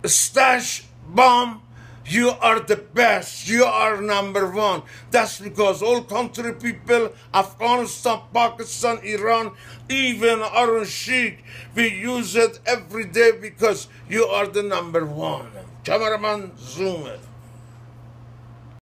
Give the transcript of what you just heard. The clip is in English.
Stache Bomb, you are the best. You are number one. That's because all country people, Afghanistan, Pakistan, Iran, even Iron Sheik, we use it every day because you are the number one. Cameraman, zoom it.